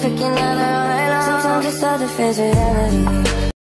freaking out all night long. Sometimes it's hard to face reality.